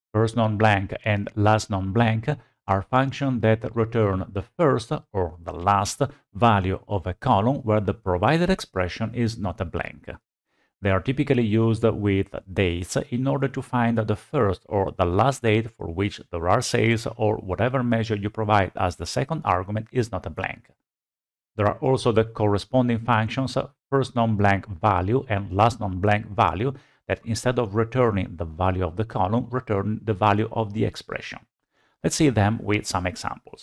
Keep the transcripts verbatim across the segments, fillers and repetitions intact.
First non-blank and last non-blank are functions that return the first or the last value of a column where the provided expression is not a blank. They are typically used with dates in order to find the first or the last date for which there are sales, or whatever measure you provide as the second argument is not a blank. There are also the corresponding functions, first non-blank value and last non-blank value, that instead of returning the value of the column, return the value of the expression. Let's see them with some examples.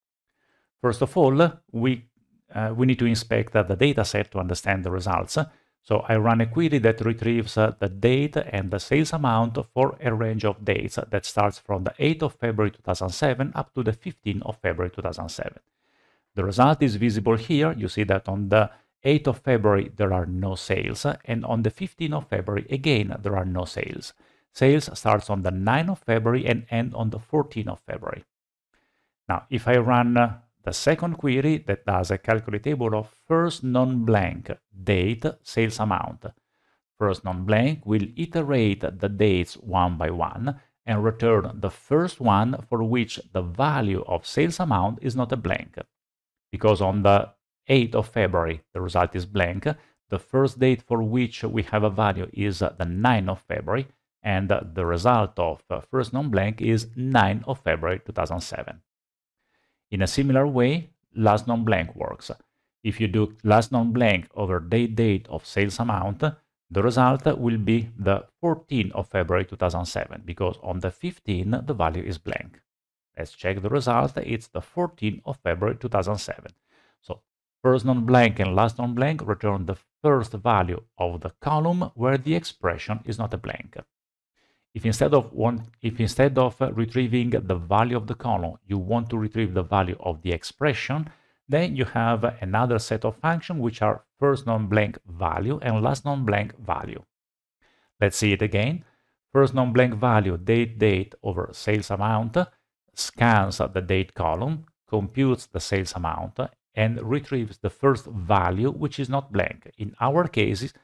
First of all, we, uh, we need to inspect uh, the data set to understand the results. So I run a query that retrieves uh, the date and the sales amount for a range of dates that starts from the eighth of February two thousand seven up to the fifteenth of February two thousand seven. The result is visible here. You see that on the eighth of February there are no sales, and on the fifteenth of February again there are no sales. Sales starts on the ninth of February and end on the fourteenth of February. Now, if I run uh, the second query that does a calculate table of first non-blank date sales amount, first non-blank will iterate the dates one by one and return the first one for which the value of sales amount is not a blank. Because on the eighth of February the result is blank, the first date for which we have a value is the ninth of February, and the result of first non-blank is ninth of February two thousand seven. In a similar way, last non-blank works. If you do last non-blank over date date of sales amount, the result will be the fourteenth of February two thousand seven, because on the fifteenth the value is blank. Let's check the result. It's the fourteenth of February two thousand seven. So first non-blank and last non-blank return the first value of the column where the expression is not a blank. If instead of one, if instead of retrieving the value of the column, you want to retrieve the value of the expression, then you have another set of functions which are first non-blank value and last non-blank value. Let's see it again. First non-blank value date date over sales amount scans the date column, computes the sales amount, and retrieves the first value which is not blank. In our case, is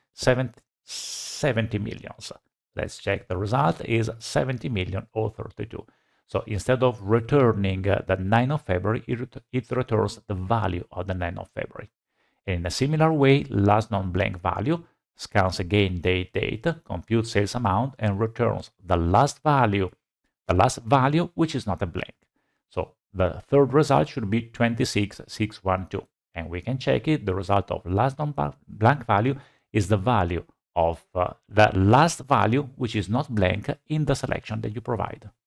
seventy millions. Let's check the result is seventy million or thirty-two. So instead of returning uh, the ninth of February, it, it returns the value of the ninth of February. And in a similar way, last non-blank value scans again date date, computes sales amount, and returns the last value, the last value which is not a blank. So the third result should be twenty-six thousand six hundred twelve. And we can check it. The result of last non-blank value is the value of uh, the last value which is not blank in the selection that you provide.